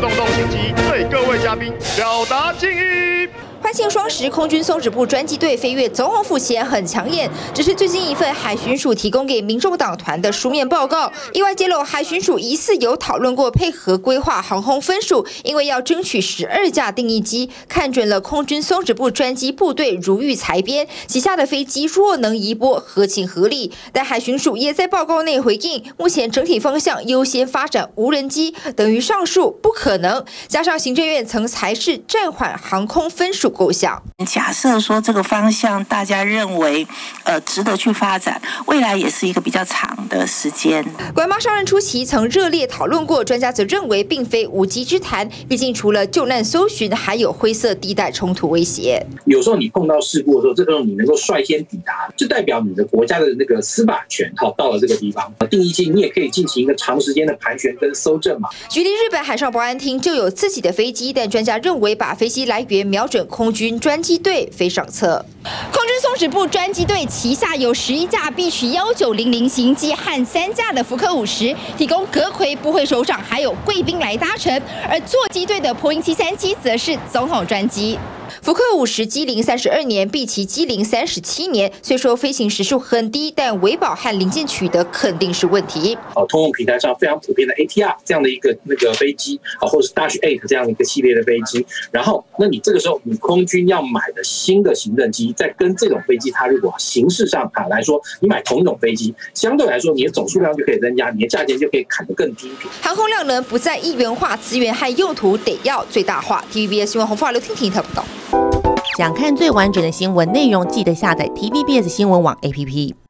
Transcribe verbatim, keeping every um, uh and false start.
动动心机，对各位嘉宾表达敬意。 欢庆双十，空军松指部专机队飞越总统府前很抢眼。这是最近一份海巡署提供给民众党团的书面报告，意外揭露海巡署疑似有讨论过配合规划航空分署，因为要争取十二架定翼机，看准了空军松指部专机部队如遇裁编，旗下的飞机若能移拨，合情合理。但海巡署也在报告内回应，目前整体方向优先发展无人机，等于上述不可能。加上行政院曾裁示暂缓航空分署。 构想。 假设说这个方向大家认为呃值得去发展，未来也是一个比较长的时间。 管妈上任初期曾热烈讨论过，专家则认为并非无稽之谈，毕竟除了救难搜寻，还有灰色地带冲突威胁。 有时候你碰到事故的时候，这时候你能够率先抵达，就代表你的国家的那个司法权哈到了这个地方。定义机你也可以进行一个长时间的盘旋跟搜证嘛。 举例，日本海上保安厅就有自己的飞机，但专家认为把飞机来源瞄准空。 空军专机队飞上侧，空军松指部专机队旗下有十一架 B 区幺九零零型机和三架的福克五十，提供阁揆、部会首长还有贵宾来搭乘。而座机队的波音七三七则是总统专机。 福克五十机龄三十二年，B七机龄三十七年。虽说飞行时数很低，但维保和零件取得肯定是问题。 哦，通用平台上非常普遍的 A T R 这样的一个那个飞机，啊，或者是 Dash 八这样的一个系列的飞机。然后，那你这个时候你空军要买的新的行政机，在跟这种飞机，它如果形式上啊来说，你买同一种飞机，相对来说你的总数量就可以增加，你的价钱就可以砍得更低。 航空量能不再一元化，资源和用途得要最大化。T V B S 新闻洪富华、刘婷婷特报道。 想看最完整的新闻内容，记得下载 T V B S 新闻网 A P P。